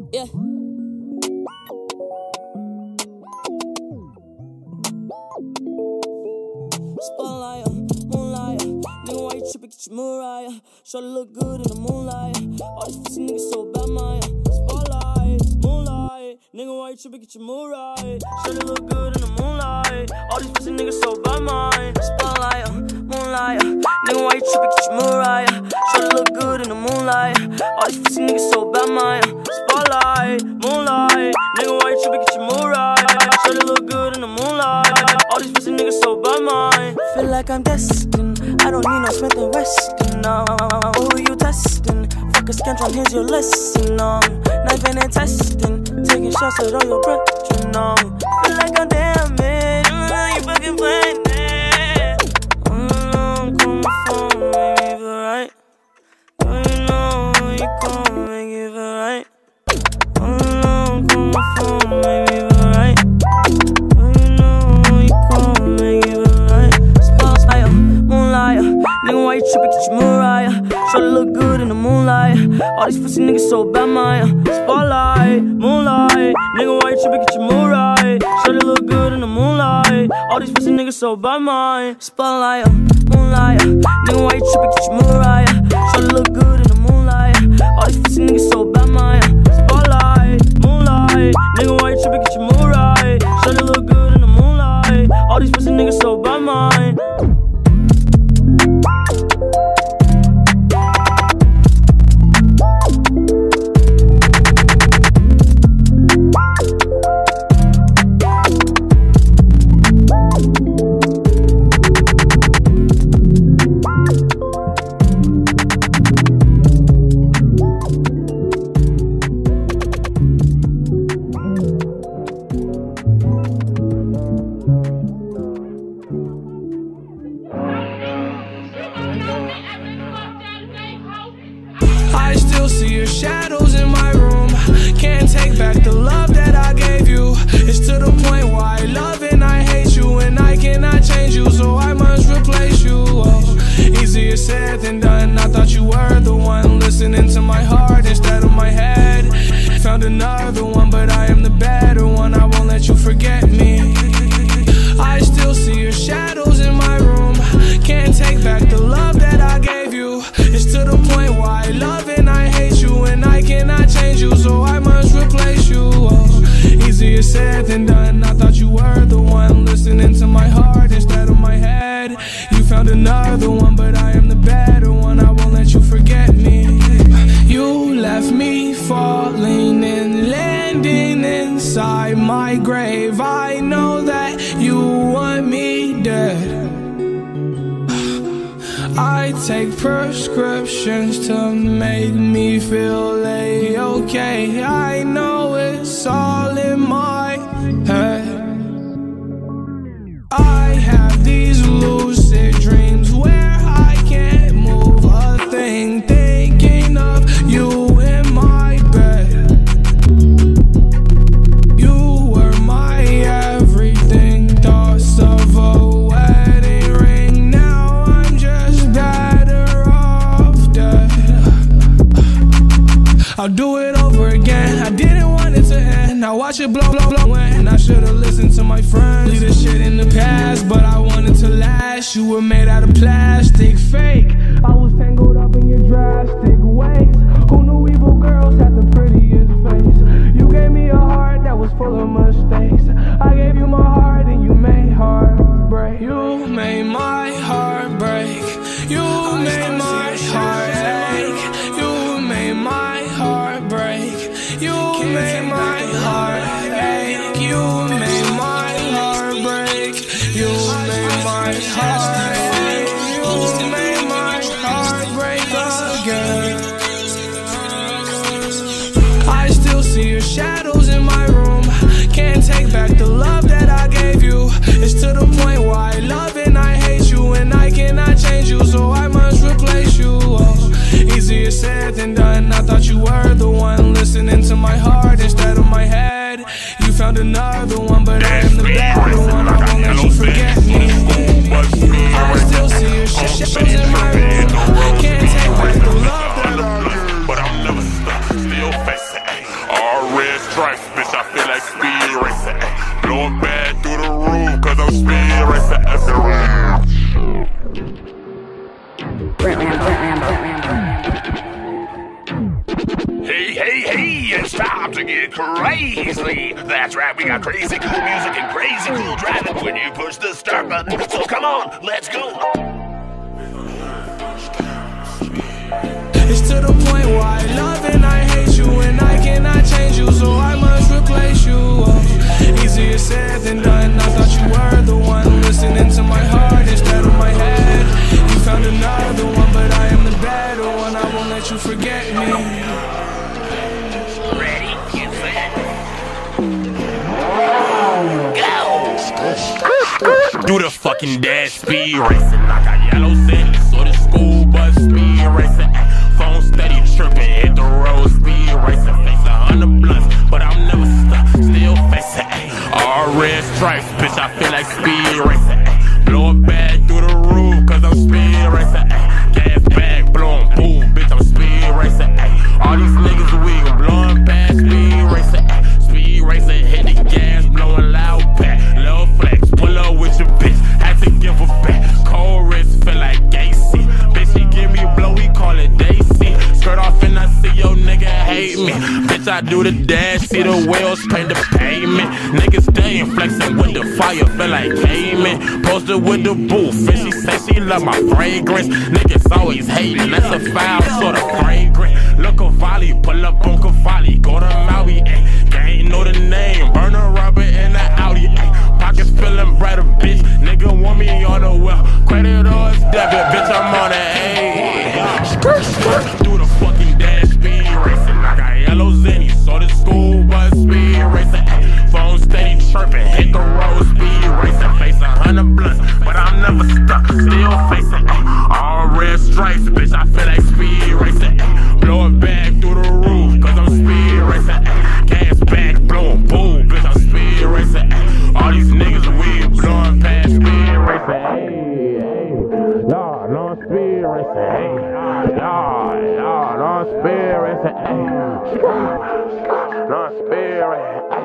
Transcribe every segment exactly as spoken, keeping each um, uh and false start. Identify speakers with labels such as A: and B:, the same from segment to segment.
A: Yeah. Spotlight, moonlight, nigga, why you trippin'? Get your Mariah. Shorty look good in the moonlight. All these pussy niggas so bad, Maya. Spotlight, moonlight, nigga, why you trippin'? Get your Mariah. Shorty look good in the moonlight. All these pussy niggas so bad, Maya. Spotlight, moonlight, nigga, why you trippin'? Get your Mariah. Shorty look good in the moonlight. All these pussy niggas so bad, Maya. Spotlight, moonlight, nigga, why you trippin'? Get your Mariah. Shorty look good in the moonlight. All these pussy niggas so bad, Maya. Feel like I'm destined. I don't need no Smith and Weston. No, who you testing? Fuck a scantron, here's your lesson. No, knifing and testing, taking shots at all your brethren. No, feel like I'm damaged. Mm, you fucking playing it. Mm, come from, make me feel right. Do you know you come make it feel right? Mm, come from, make me feel right. Do you know you come make it feel right? Spotlight, moonlight, nigga, why you trippin'? Get your Mariah. Shorty look good in the moonlight. All these pussy niggas so bad, Maya. Spotlight, moonlight, nigga, why you trippin'? Get your Mariah. Shorty look good in the moonlight. All these pussy niggas so bad, Maya. Spotlight, moonlight, nigga, why you trippin'? Get your Mariah. Shorty look good in the moonlight. All these pussy niggas so bad, Maya. Spotlight, moonlight, nigga, why you trippin'? Get your Mariah. Shorty look good in the moonlight. All these pussy niggas so bad, Maya.
B: Prescriptions to make me feel A-okay. I know it's all in my head. I have these lucid dreams where I can't move a thing, thinking of you in my bed. You were my everything, thoughts of a wedding ring. Now I'm just better off dead. I'll do it over again. I didn't want it to end. Now watch it blow, blow, blow. And I should've listened to my friends. Leave this shit in the past, but I wanted to last. You were made out of plastic, fake. I was tangled up in your drastic ways. Who knew evil girls had the prettiest face? You gave me a heart that was full of mistakes. I gave you my heart and you made heartbreak. You made my heart break. You made my heart ache. You made my heart break. You made my heart ache. You made my heart break. You made my heart ache. You made my heart break again. I still see your shadows in my room. Can't take back the love that I gave you. It's to the point where I love and I hate you, and I cannot change you, so I must replace you. Oh, easier said than done. I thought you were the one listening to my heart instead of my head. You found another one, but I am the better one. I won't let you forget me. I still see your shadows in my room. Can't take back the love that I gave.
C: But I'm never stuck, still facing. R I'm speed racing Hey, hey, hey, it's time to get crazy. That's right, we got crazy cool music and crazy cool driving when you push the start button. So come on, let's go.
B: It's to the point where I love and I hate you, and I cannot change you, so I must replace you. Oh, easier said than done. I thought you were the one listening to my heart instead of my head. You found another one, but I am the better one. I won't let you forget me.
C: Ready, get set, go! Do the fucking dash speed racing. I got yellow cities, so the school bus speed racing. Phone steady tripping, hit the road, speed racing. Face a hundred blunts, but I'm never stuck, still facing. All red stripes, bitch, I feel like speed racing. Blow it back through the roof, cause I'm speed racing. Gas back, blowing boom, bitch, I'm speed racing. All these niggas weak, I'm blowing past speed racing. Speed racing, hit the gas, blowing loud back. Lil' flex, pull up with your bitch, had to give her back. Cold wrist, feel like Gacy. Bitch, he give me a blow, we call it Daisy. Skirt off and I see your nigga hate me. Bitch, I do the dash, see the wheels paint the pavement. Niggas staying flexing with the fire, feel like Cayman. Posted with the booth, and she say she love my fragrance. Niggas always hating, that's a foul sort of fragrant. Look a volley, pull up on Cavalli, go to Maui, ayy. Can't know the name, burn a rubber in the Audi, ayy. Pockets feeling brighter, bitch. Nigga want me on the well, credit or it's debit, bitch, I'm on it, ayy. Skirt, skirt, do the fucking dash speed racing. I got yellow zennies, so the school bus speed racing. Phone steady chirping, hit the road, speed racing. Face a hundred blunts, but I'm never stuck, still facing. All red stripes, bitch, I feel like speed racing. Blow it back through the roof, cause I'm speed racing. Gas back, blowing boom, bitch, I'm speed racing. All these niggas weird, blowing past speed racing. Y'all, no speed racing, hey. Y'all, y'all, no speed racing, hey. No speed racing, hey.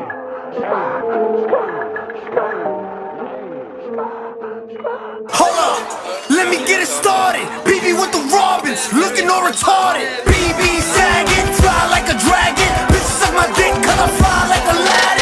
D: Hold up, let me get it started. B B with the Robins, looking all retarded. B B sagging, fly like a dragon. Bitches suck my dick cause I fly like Aladdin.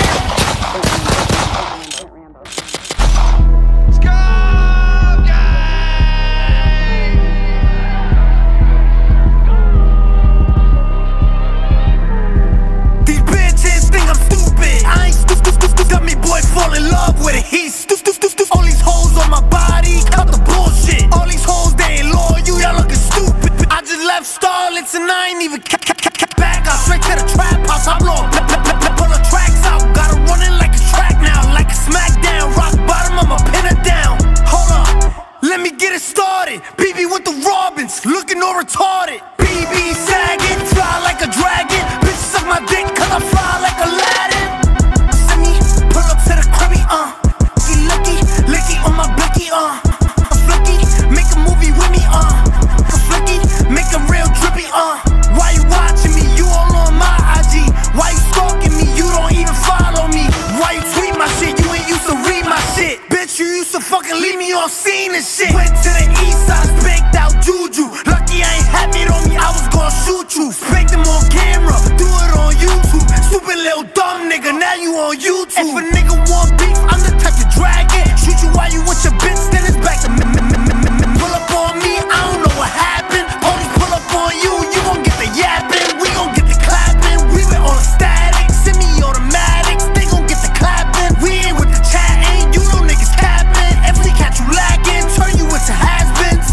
D: These bitches think I'm stupid. I ain't stupid, stupid, stupid. Got me boy fall in love with it. He's stupid, stupid, stupid. All these hoes on my body, cut the bullshit. All these hoes, they ain't loyal, y'all looking stupid. I just left Starlets and I ain't even back. Got straight to the trap house, I blow up, pull the tracks out. Got her running like a track now, like a smackdown. Rock bottom, I'ma pin her down. Hold up, let me get it started. B B with the Robins, looking all retarded. B B sagging, fly like a dragon. Bitches suck my dick cause I fly like Aladdin. See me, pull up to the cribby, uh. Lucky, licky on my blicky, uh. A flicky, make a movie with me, uh. A flicky, make a real drippy, uh. Why you watching me? You all on my I G. Why you stalking me? You don't even follow me. Why you tweet my shit? You ain't used to read my shit. Bitch, you used to fucking leave me on scene and shit. Went to the east side, spanked out Juju. Lucky I ain't had it on me, I was gonna shoot you. Spanked him on camera, do it on YouTube. Stupid little dumb nigga, now you on YouTube. If a nigga want beef, I'm the type to drag it. Shoot you while you with your bitch, then it's back to me. Pull up on me, I don't know what happened. Police pull up on you, you gon' get the yapping. We gon' get the clapping. We been on the static, semi-automatics. They gon' get the clapping. We ain't with the chatting, you know niggas capping. If we catch you lacking, turn you into has-beens.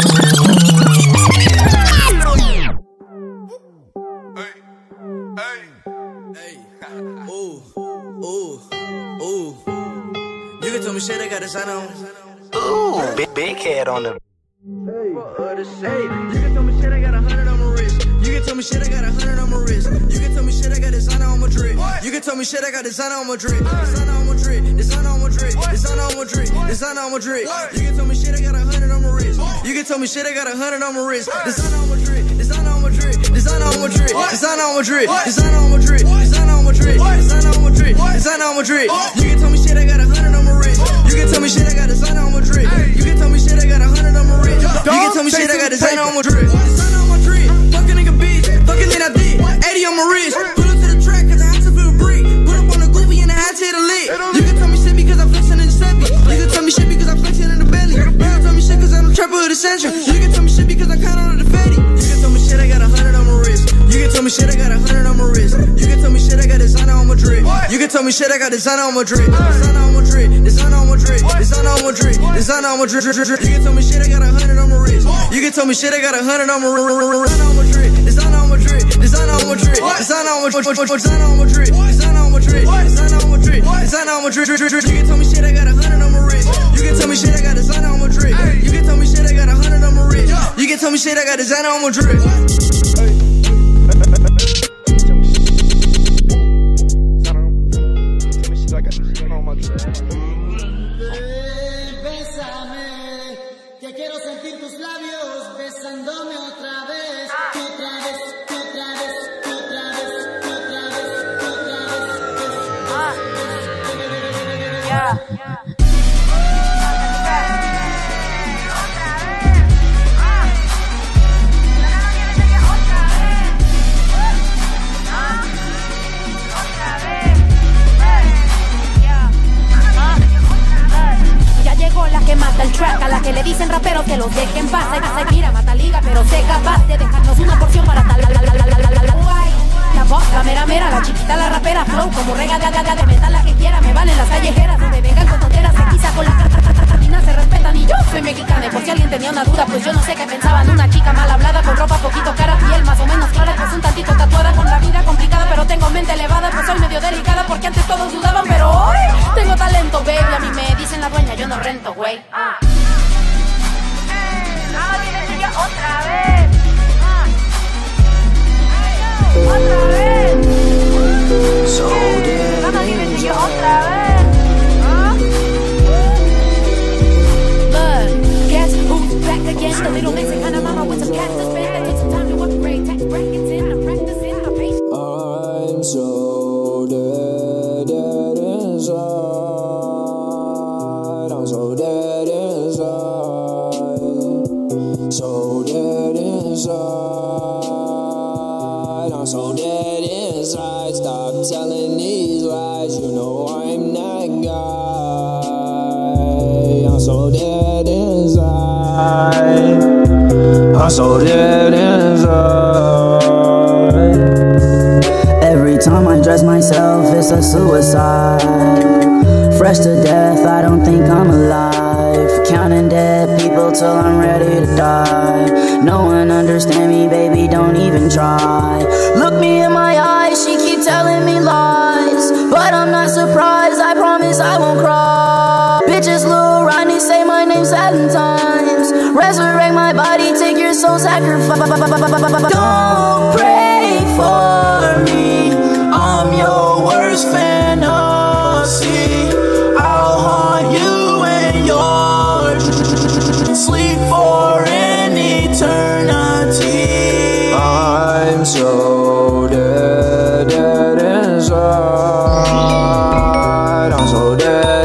D: Hey, hey, hey, ooh, ooh, ooh. You can tell me shit, I got a sign on.
E: Ooh, big, big head on the.
D: Hey, you can tell me shit, I got a hundred on my wrist. You can tell me shit, I got a hundred on my wrist. You can tell me shit, I got designer on my drip. You can tell me shit, I got designer on my drip. Designer on my drip, designer on my drip, designer on my drip, designer on my drip. You can tell me shit, I got a hundred on my wrist. You can tell me shit, I got a hundred on my wrist. Designer on my drip, designer on my drip, designer on my drip, designer on my drip, designer on my drip, designer on my drip, designer on my drip, designer on my drip. You can tell me shit, I got a hundred on my wrist. You can tell me
F: got designer on my drip. Designer on my drip. Fuck a nigga bitch. Fucking then I did. eighty on my wrist. Pull up to the track cause I had to feel brick. Put up on the goofy and I had to hit a lick. You can tell me shit because I'm flexing in the Chevy. You can tell me shit because I'm flexing in the belly. You can tell me shit cause I'm the trapper of the century. You can tell me shit because I count on the fatty. You can tell me shit I got a hundred on my wrist. You can tell me shit I got a hundred on my wrist. You can tell me shit I got designer on my drip. You can tell me shit I got designer on my drip. Designer on my drip. Designer on my drip. Designer on my drip. Designer on my drip. You can tell me shit I got a hundred on my wrist. You can tell me shit I got a hundred on my drip. Designer on my drip. Designer on my drip. Designer on my drip. Designer on my drip. Designer on my drip. Designer on my drip. Designer on my drip. You can tell me shit I got a hundred on my wrist. You can tell me shit I got designer on my drip. You can tell me shit I got a hundred on my wrist. You can tell me shit I got designer on my drip.
G: A la que le dicen raperos que los dejen paz. Se mira, mata liga, pero sé capaz de dejarnos una porción para tal. La, la, la, la, la, la, la, la voz, la mera mera, la chiquita, la rapera, flow como rega de, de, de metal la que quiera. Me valen las callejeras, no me vengan con tonteras. Que quizá con las cartas se respetan y yo soy mexicana. Y por si alguien tenía una duda, pues yo no sé qué pensaban. Una chica mal hablada, con ropa poquito cara, piel más o menos clara, pues un tantito tatuada, con la vida complicada, pero tengo mente elevada, pues soy medio delicada, porque antes todos dudaban, pero hoy tengo talento, baby. A mí me dicen la dueña, yo no rento, güey. Ah. Otra vez, ah. Otra vez, so vamos a divertir otra vez, ah. Look, guess who's back again? The little Mexicana mama with some cash to spend. That took some time to upgrade, tax brackets in, I'm practicing my patience.
A: I'm so dead, dead inside. I'm so dead inside. So dead inside, I'm so dead inside. Stop telling these lies, you know I'm that guy. I'm so dead inside, I'm so dead inside.
H: Every time I dress myself, it's a suicide. Fresh to death, I don't think I'm alive. Counting dead people till I'm ready to die. No one understand me, baby, don't even try. Look me in my eyes, she keep telling me lies, but I'm not surprised, I promise I won't cry. Bitches Lil Ronnie say my name seven times. Resurrect my body, take your soul, sacrifice. Don't pray for me, I'm your worst fantasy. I'll haunt you and yours, sleep for an eternity.
A: I'm so dead, dead inside. I'm so dead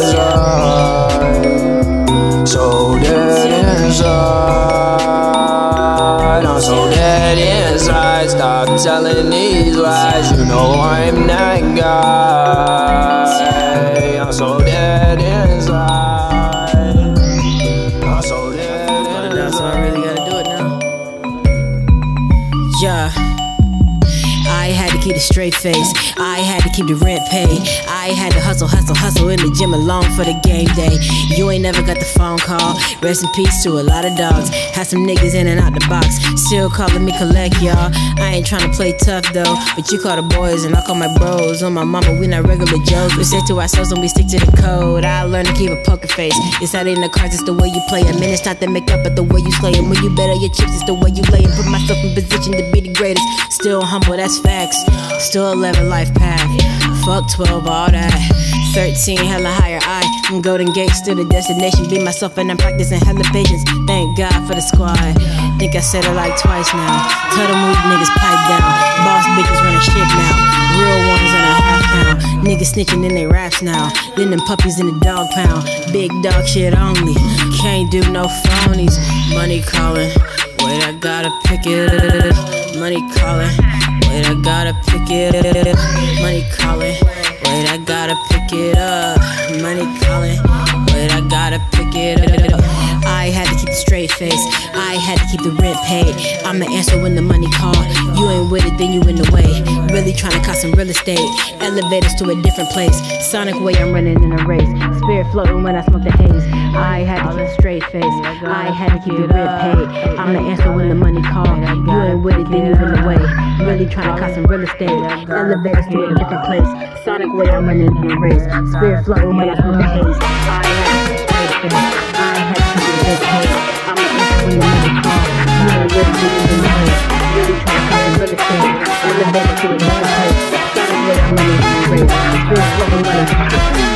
A: inside. So dead inside. I'm so dead inside. Stop telling these lies, you know I'm that guy. I'm so dead inside. I'm so dead inside.
G: So I really gotta do it now. Yeah, I had to keep a straight face, I had to keep the rent paid, I had to hustle, hustle, hustle in the gym alone for the game day. You ain't never got the phone call, rest in peace to a lot of dogs. Had some niggas in and out the box, still calling me collect, y'all. I ain't tryna play tough though, but you call the boys and I call my bros. On my mama, we not regular Joes. We stick to ourselves and we stick to the code. I learned to keep a poker face, it's not in the cards, it's the way you play them. And it's not the makeup, but the way you slay them. When you bet on your chips, it's the way you lay them. Put myself in position to be the greatest, still humble, that's facts. Still eleven life path, fuck twelve, all that. Thirteen, hella higher, I am Golden Gate, still the destination. Be myself and I'm practicing hella patience. Thank God for the squad, think I said it like twice now. Tell them weak niggas pipe down, boss bitches running shit now. Real ones in a half pound, niggas snitching in their raps now. Then them puppies in the dog pound, big dog shit only. can't do no phonies. Money calling, wait, I gotta pick it up. Money calling, wait, I gotta pick it up. Money calling, wait, I gotta pick it up. Money calling, wait, I gotta pick it up. I had to keep a straight face, I had to keep the rent paid. I'ma answer when the money call. You ain't with it, then you in the way. Really trying to cop some real estate, elevators to a different place. Sonic way, I'm running in a race. Spirit floating when I smoke the haze. I had to keep a straight face, I had to keep the rent paid. I'ma answer when the money call. You ain't with it, then you in the way. Really trying to cop some real estate, elevators to a different place. Sonic way, I'm running in a race. Spirit floating when I smoke the haze. I had to keep a straight face, I had to keep the rent paid. I'ma answer when the money call. You ain't with it, then you in the way. Really trying to cop some real estate, elevators to a different place. Sonic way, I'm running in a race. Spirit floating when I smoke the haze.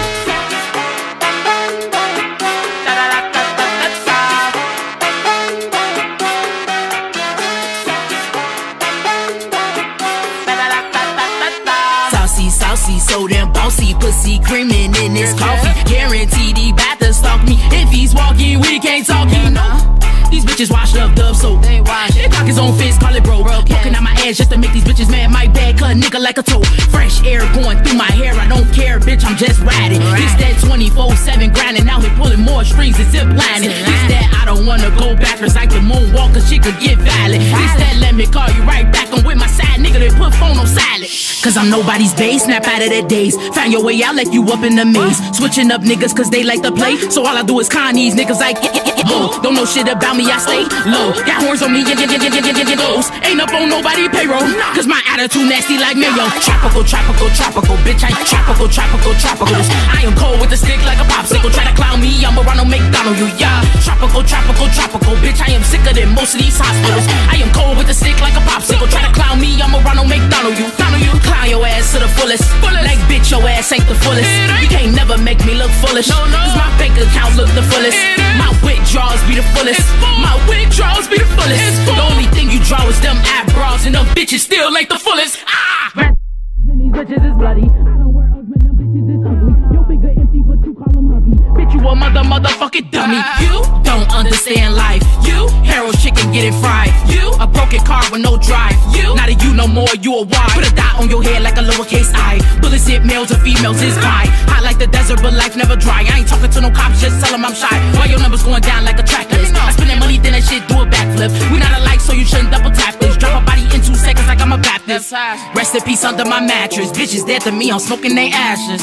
I: So damn bossy, pussy creaming in his coffee. Guaranteed he bout to stalk me. If he's walking, we can't talk, you know. These bitches washed up dub soap. They wash. They cock his own fist, call it bro. Poking out my ass just to make these bitches mad. My bad, cut nigga like a toe. Fresh air going through my hair. I don't care, bitch, I'm just riding. It's that twenty-four seven grinding out here, pulling more strings and zip lining. It's that I don't wanna go backwards like the moonwalk, cause she could get violent. It's that let me call you right back. I'm with my side nigga, they put phone on silent. Cause I'm nobody's base, snap out of their days. Find your way out like you up in the maze. Switching up niggas cause they like to play. So all I do is con these niggas like oh, don't know shit about me, I stay low. Got horns on me, yeah, yeah, yeah, yeah, yeah, yeah, those. Ain't up on nobody payroll. Cause my attitude nasty like mayo. Tropical, tropical, tropical, bitch, I tropical, tropical, tropical. I am cold with a stick like a popsicle. Try to clown me, I'm a Ronald McDonald, you, yeah. Tropical, tropical, tropical, bitch, I am sicker than most of these hospitals. I am cold with a stick like a popsicle. Try to clown me, I'm a Ronald McDonald, you, Donald, you. Clown your ass to the fullest. Like bitch, your ass ain't the fullest. You can't never make me look foolish. Cause my bank account look the fullest. My withdrawals be the fullest. My withdrawals be the fullest. The only thing you draw is them eyebrows, and them bitches still ain't the fullest. Ah! These bitches is bloody. I don't wear Uggs, man, them bitches is ugly. Your finger empty, but you call them hubby. Bitch, you a mother, motherfucking dummy. You don't understand life. You Harold chicken getting fried. You a broken car with no drive. You not a you no more, you a Y. Put a dot on your head like a lowercase I. Bullets hit males or females is pie. Hot like the desert, but life never dry. I ain't talking to no cops, just tell them I'm shy. Why your numbers going down like a track list? I spend that money, then that shit do a backflip. We not alike, so you shouldn't double tap this. Drop a body in two seconds like I'm a Baptist. Rest in peace under my mattress. Bitches dead to me, I'm smoking they ashes.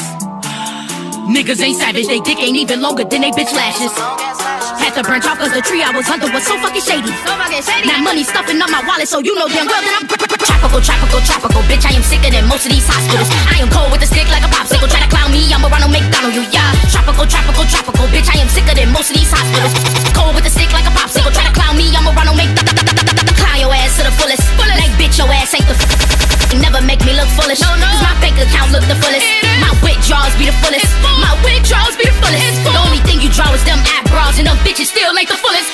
I: Niggas ain't savage, they dick ain't even longer than they bitch lashes. Had to branch off cause the tree I was under was so fucking shady. So fucking shady. Now money stuffing up my wallet, so you know damn well that I'm tropical, tropical, tropical. Bitch, I am sicker than most of these hospitals. I am cold with a stick like a popsicle. Try to clown me, I'm a Ronald McDonald, you, yeah. Tropical, tropical, tropical. Bitch, I am sicker than most of these hospitals. Cold with a stick like a popsicle. Try to clown me, I'm a Ronald McDonald. Clown your ass to the fullest. Like bitch, your ass ain't the fullest. Never make me look foolish. No, no. Cause my bank account look the fullest. My withdrawals be the fullest. My withdrawals be the fullest. The only thing you draw is them eyebrows, and them bitches still ain't the fullest.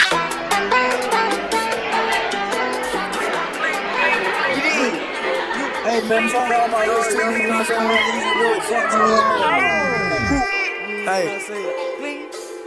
J: Hey man, I'm all my list too, you know what I'm saying? Hey.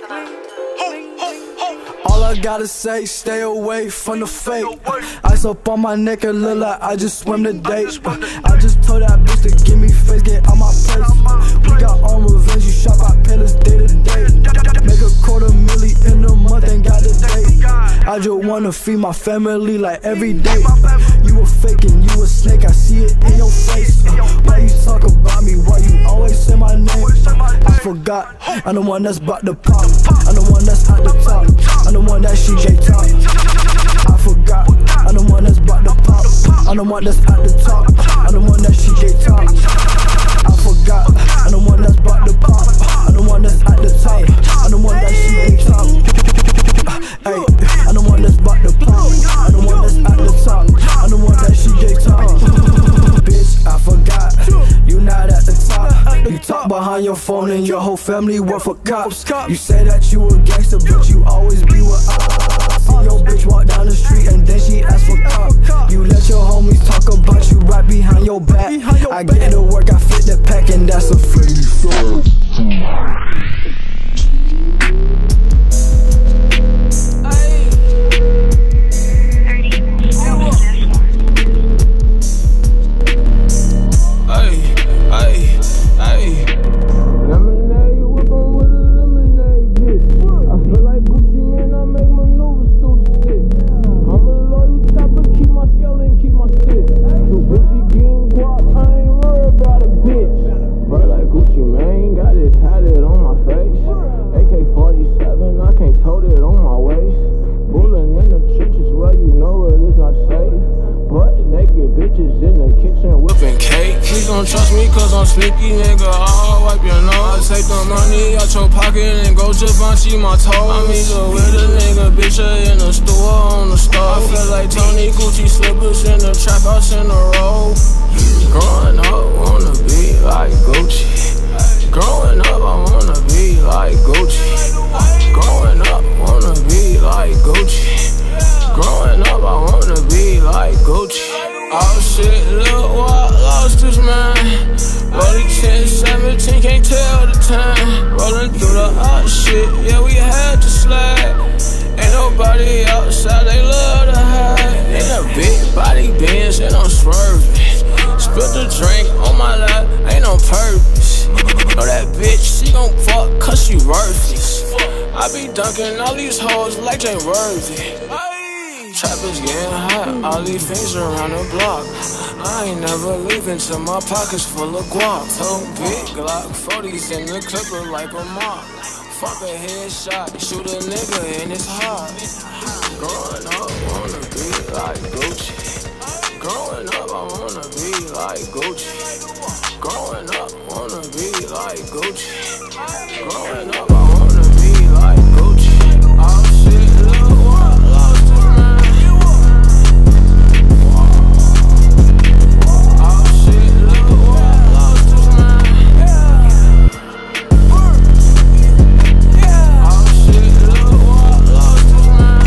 J: All I gotta say, stay away from the fake. Ice up on my neck, it look like I just swim the date. I just told that bitch to give me face, get out my place. We got on revenge, you shop out pillars day to day. Make a quarter milli in a month, ain't got a date. I just wanna feed my family like every day. You a fake and you a snake, I see it in your face. Why you talk about me, why you always say my name? I forgot, I'm the one that's about to pop. I'm the one that's at the top, I'm the one that she gay top. I forgot, I'm the one that's about to pop. I'm the one that's at the top, I'm the one that she gay top. I forgot, I'm the one that's about to pop. I'm the one that's at the top, I'm the one that she gay top. Hey, I'm the one that's about to pop. I'm the one that's at the top, I'm the one that she gay top. Bitch, I forgot, you not at the top. You talk behind your phone and your whole family work for cops. You say that you a gangster, but you always be with us. See your bitch walk down the street and then she ask for cop. You let your homies talk about you right behind your back. I get to work, I fit the pack, and that's a free fact.
B: gon' trust me cause I'm sneaky, nigga, I'll wipe your nose. I take the money out your pocket and go Javante my toes. I'm either with a nigga, bitch, or in the store on the stove. I feel like Tony Gucci slippers in the trap house in the road. Growing up, wanna be like Gucci. Growing up, I wanna be like Gucci. Growing up, wanna be like Gucci. Growing up, I wanna be like Gucci. Oh shit, look what lost this man. Rolling ten, seventeen, can't tell the time. Rolling through the hot shit, yeah, we had to slide. Ain't nobody outside, they love to hide. In a big body Benz and I'm swerving. Spilt the drink on my lap, ain't on purpose. Know that bitch, she gon' fuck cause she worthless. I be dunking all these hoes like they worthy. Trappers getting hot, all these things around the block. I ain't never leaving till my pockets full of guap. Two big Glock forties in the clipper like a mop. Fuck a headshot, shoot a nigga in his heart. Growing up, wanna be like Gucci. Growing up, I wanna be like Gucci. Growing up, wanna be like Gucci. Growing up, I wanna be like Gucci. Oh shit, look what lost this man. Oh shit, look what lost this man. Oh shit, look what lost this man.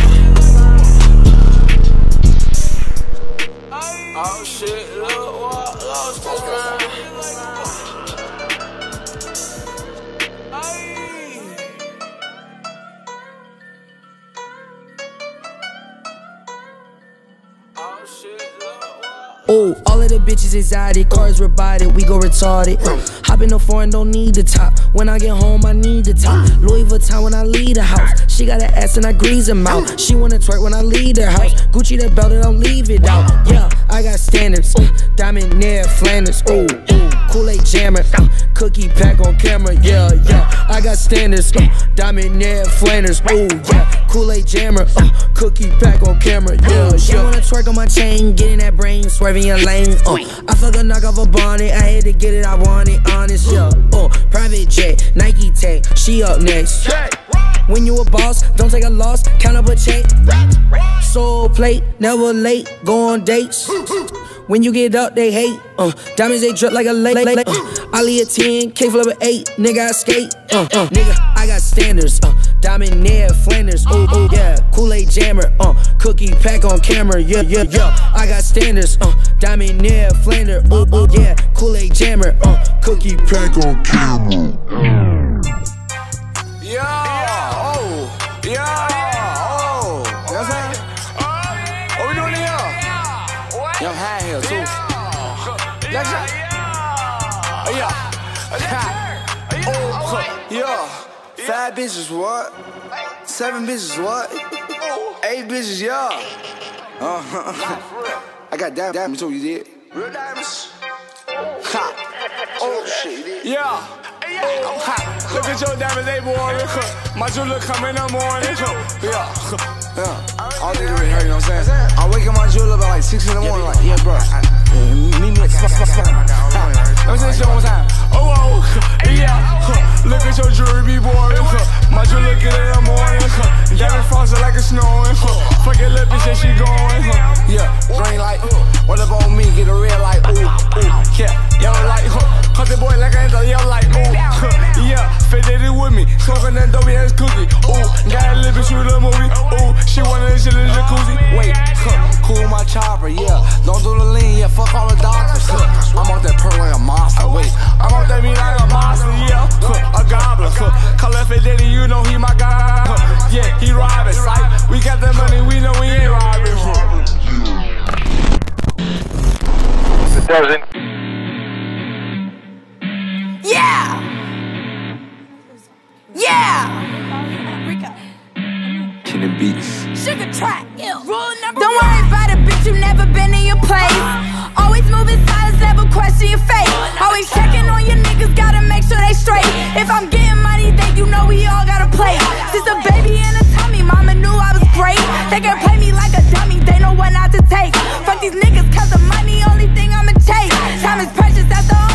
B: Oh shit, look what lost this man.
F: Oh, all of the bitches exotic, cars robotic, we go retarded. Hop in the foreign, don't need the top. When I get home, I need the top. Louis Vuitton when I leave the house. She got an ass and I grease her mouth. She wanna twerk when I leave the house. Gucci that belt and don't leave it out. Yeah, I got standards. Uh, diamond near Flanders. Ooh, ooh, Kool-Aid jammer. Uh, cookie pack on camera. Yeah, yeah, I got standards. Uh, diamond near Flanders. Ooh, yeah, Kool-Aid jammer. Uh, cookie pack on camera. Yeah, she wanna twerk on my chain, getting that brain, swerving your lane. Uh, I fuck a knock off a bonnet. I had to get it, I want it, honest. Yeah, uh, private jet, Nike tag. She up next. When you a boss, don't take a loss, count up a check. Soul plate, never late, go on dates. When you get up, they hate. Uh, diamonds, they drip like a lake. Uh, Ali a ten, K flip a eight, nigga, I skate. Uh, uh, nigga, I got standards. Uh, diamond near Flanders. Ooh, ooh, yeah, Kool-Aid jammer. Uh, cookie pack on camera. Yeah, yeah, yeah. I got standards. Uh, diamond near Flanders. Ooh, ooh, yeah, Kool-Aid jammer. Uh, cookie pack on camera.
B: Yeah, oh, yeah, oh, you know what I'm saying? What we doing here? Young high here too. Yeah, yeah, yeah, oh, yeah. Five bitches, what? Seven bitches, what? Eight bitches, yeah. Uh, I got diamonds too, you did? Real diamonds. Ha. Oh shit, you did? Yeah. Oh, ha. Look at your diamonds, they boy. My jeweler come in the morning. Yeah, yeah. All day to hurt, you know what I'm saying? I'm waking my jeweler up at like six in the morning, like, yeah, bro. Meet me at the spot, spot, spot. Let me say this shit one more time. Oh, oh, yeah. Look at your jewelry, be boring. My jeweler get in the morning. Diamond frosted like it's snowing. Fuck it, little bitch, and she going. Yeah, green light. What up on me? Get a red light. Ooh, ooh, yeah, yellow light. Cut the boy like I ain't the yellow light. Ooh, yeah, fit it with me. Smoking that dope ass cookie. Ooh, got a little bitch with a movie. Ooh, she wanna shit in the jacuzzi. Wait, cool my chopper, yeah. Don't do the lean, yeah. Fuck all the doctors. I'm out that pearl like a monster. Wait, I'm out that meat like a monster, yeah. A goblin. Call F A Daddy, you know he my guy. Yeah, he robbing, sight. We got the money, we know we ain't robbing. It doesn't.
K: Yeah! Yeah! Rico.
B: Killing beats.
K: Sugar track. Rule number Don't worry about it, bitch, you never been in your place. Always moving silence, never question your fate. Always checking on your niggas, gotta make sure they straight. If I'm getting money, then you know we all gotta play. Since a baby in a tummy, mama knew I was great. They can play me like a dummy, they know what not to take. Fuck these niggas, cause the money, only thing I'ma chase. Time is precious, that's the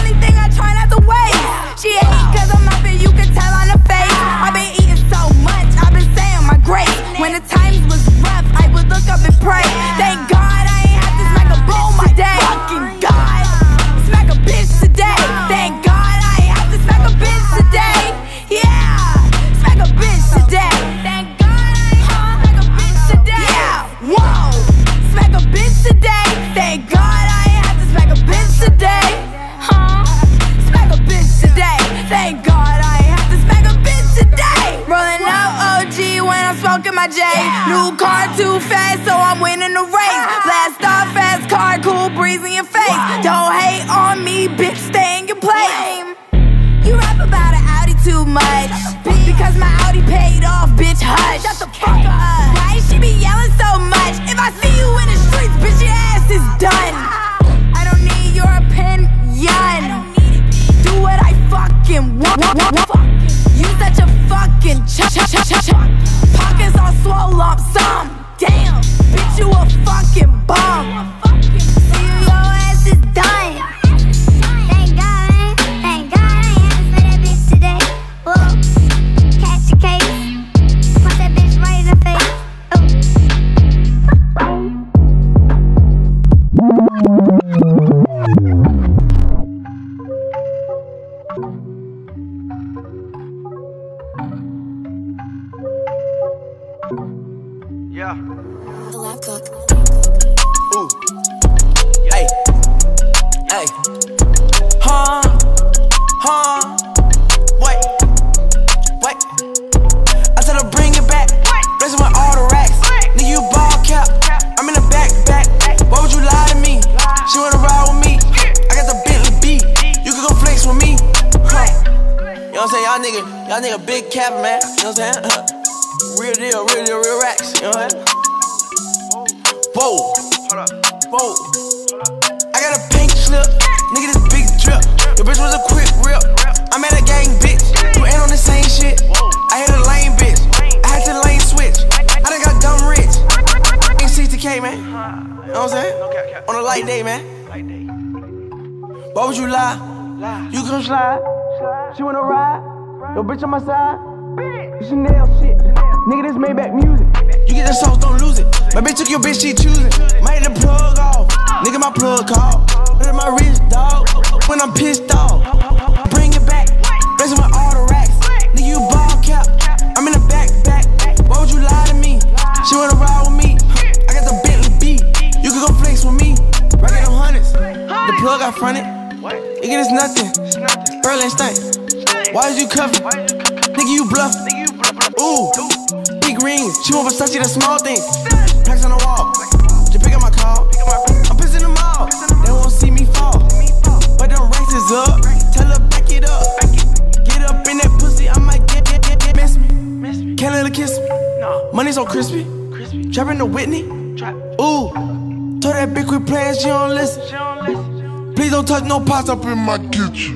K: love and pray. Thank God I ain't have to smack a bitch today. Fucking God, smack a bitch today. Thank God I ain't have to smack a bitch today. Yeah, smack a bitch today. Thank God I ain't have to smack a bitch today. Yeah, whoa, smack a bitch today. Thank God I ain't have to smack a bitch today. Huh? Smack a bitch today. Thank God I ain't have to smack a bitch today. Rolling up O G when I'm smoking my J. New car too fast, so I'm winning the race. Blast off fast car, cool breeze in your face. Don't hate on me, bitch, stay in your place. You rap about an Audi too much, because my Audi paid off, bitch, hush. Shut the fuck up. Why she be yelling so much? If I see you in the streets, bitch, your ass is done. I don't need your opinion. Do what I fucking want. You such a fucking ch ch ch ch ch pockets all swole lump sum. Damn, bitch, you a fucking bum. See you, your ass is done.
L: Thank God, thank God I ain't had to say that bitch today. Whoa, catch a case, punch that bitch right in the face.
M: Yeah. Ooh. Hey. Hey. Huh? Huh? Wait. Wait. I said I'll bring it back. Blessing with all the racks. Nigga, you ball cap. I'm in the back, back. Why would you lie to me? She wanna ride with me. I got the Bentley beat. You can go flex with me. Huh. You know what I'm saying? Y'all nigga, y'all nigga big cap, man. You know what I'm saying? Uh, real deal, real deal, real racks. You know what I'm saying? Whoa. Whoa. I got a pink slip. Nigga, this big drip. Your bitch was a quick rip. I'm at a gang, bitch. You ain't on the same shit. I hit a lane, bitch. I had to lane switch. I done got dumb rich. Ain't sixty K, man. You know what I'm saying? On a light day, man. Why would you lie? You come slide. She wanna ride. Yo, bitch on my side. She nail shit. Nigga, this Maybach music. You get the sauce, don't lose it. My bitch took your bitch, she choosing. Might hit the plug off. Nigga, my plug call. Put in my wrist, dog. When I'm pissed off, bring it back. Blessing with all the racks. Nigga, you ball cap. I'm in the back, back. Why would you lie to me? She wanna ride with me. I got the Bentley beat. You can go flex with me. Rockin' them hundreds. The plug I fronted. Nigga, this nothing. Berlin stank. Why is you covered? Nigga, you bluff. Ooh, big rings. She want Versace, the small things. Plaques on the wall. Just pick up my call. I'm pissing them all. They won't see me fall. But them racks is up. Tell her back it up. Get up in that pussy. I might get, get, get, get. Miss me. Can't let her kiss me. Money so crispy. Trapping the Whitney. Ooh, told that bitch quit playing. She don't listen. Please don't touch no pots up in my kitchen.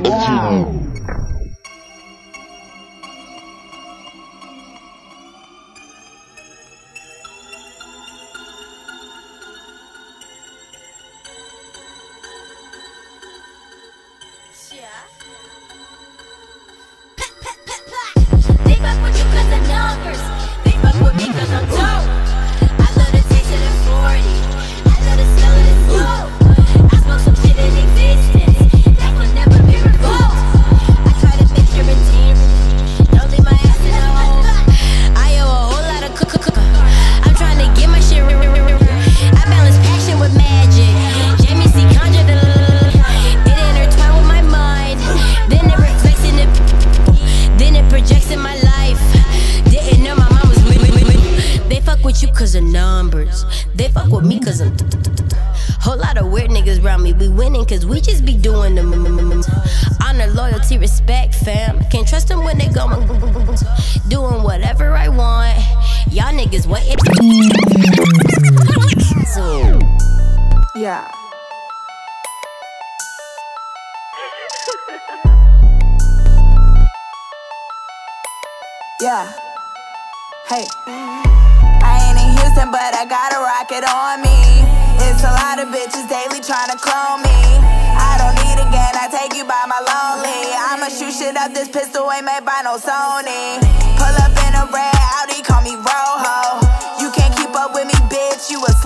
K: Yeah, hey. I ain't in Houston, but I got a rocket on me. It's a lot of bitches daily trying to clone me. I don't need a gun, I take you by my lonely. I'ma shoot shit up, this pistol ain't made by no Sony. Pull up in a red Audi, call me Rojo. You can't keep up with me, bitch, you a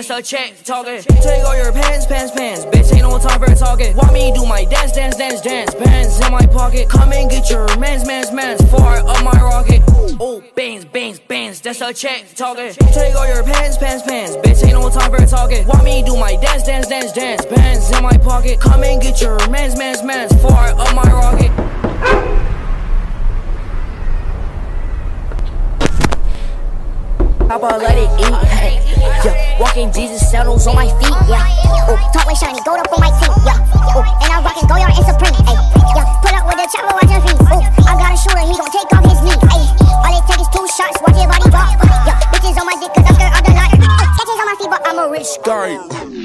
F: that's a check talking. Take all your pants, pants, pants, bitch, ain't no time for talking. Want me do my dance, dance, dance, dance, bands in my pocket. Come and get your mans, mans, mans, far up my rocket. Oh, bands, bands, bands, that's a check talking. Take all your pants, pants, pants, bitch, ain't no time for talking. Want me do my dance, dance, dance, dance, bands in my pocket. Come and get your mans, mans, mans, far up my rocket.
N: Papa, let it eat, hey, yeah. Walking Jesus sandals on my feet, yeah. Oh, talk like shiny, gold up on my teeth, yeah. Oh, and I'm rocking Goyard and Supreme, hey, yeah. Pull up with the chopper, watch your feet. Oh, I got a shooter, he gon' take off his knee, hey. All it take is two shots, watch your body drop, yeah. Bitches on my dick, cause I'm scared of the lot. Sketches on my feet, but I'm a rich guy.